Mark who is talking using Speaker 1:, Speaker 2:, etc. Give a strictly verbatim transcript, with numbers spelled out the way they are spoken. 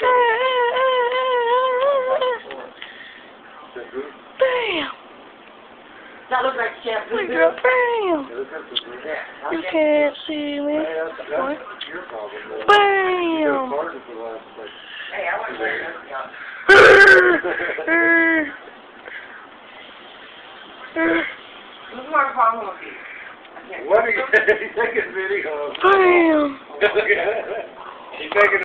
Speaker 1: Bam!
Speaker 2: That looks like shampoo.
Speaker 1: Look at bam! You can't see me. What? Bam!
Speaker 2: Hey, I want to wear What's my problem with you?
Speaker 3: What are you taking video?
Speaker 1: Bam!
Speaker 3: He's taking